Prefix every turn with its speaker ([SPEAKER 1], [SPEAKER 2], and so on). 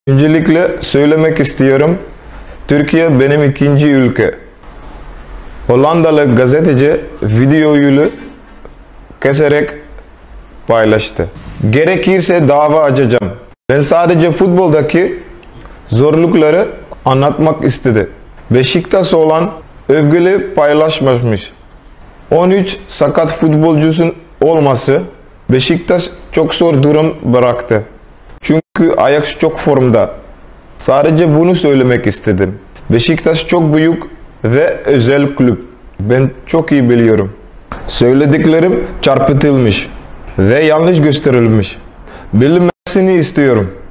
[SPEAKER 1] Öncelikle söylemek istiyorum. Türkiye benim ikinci ülke. Hollandalı gazeteci videoyu keserek paylaştı. Gerekirse dava açacağım. Ben sadece futboldaki zorlukları anlatmak istedi. Beşiktaş olan övgüleri paylaşmamış. 13 sakat futbolcusun olması Beşiktaş çok zor durum bıraktı. Çünkü Ajax çok formda. Sadece bunu söylemek istedim. Beşiktaş çok büyük ve özel kulüp. Ben çok iyi biliyorum. Söylediklerim çarpıtılmış ve yanlış gösterilmiş. Bilinmesini istiyorum.